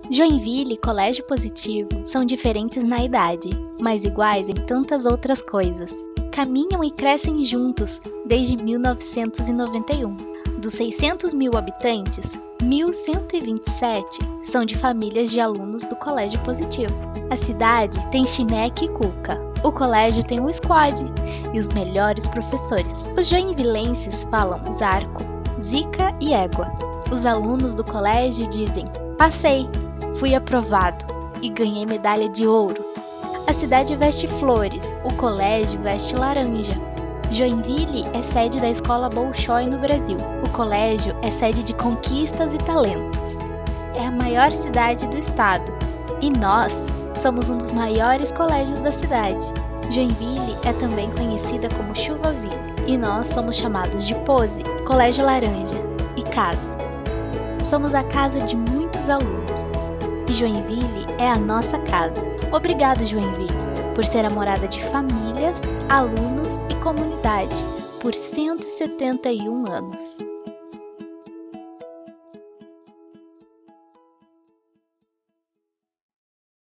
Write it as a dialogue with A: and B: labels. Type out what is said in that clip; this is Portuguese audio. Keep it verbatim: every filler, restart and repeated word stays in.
A: Joinville e Colégio Positivo são diferentes na idade, mas iguais em tantas outras coisas. Caminham e crescem juntos desde mil novecentos e noventa e um. Dos seiscentos mil habitantes, mil cento e vinte e sete são de famílias de alunos do Colégio Positivo. A cidade tem Chineque e Cuca. O colégio tem um squad e os melhores professores. Os joinvilenses falam zarco, zica e égua. Os alunos do colégio dizem: passei, fui aprovado e ganhei medalha de ouro. A cidade veste flores, o colégio veste laranja. Joinville é sede da Escola Bolshoi no Brasil. O colégio é sede de conquistas e talentos. É a maior cidade do estado e nós somos um dos maiores colégios da cidade. Joinville é também conhecida como Chuvaville e nós somos chamados de Pose, Colégio Laranja e Casa. Somos a casa de muitos alunos e Joinville é a nossa casa. Obrigado, Joinville, por ser a morada de famílias, alunos e comunidade por cento e setenta e um anos.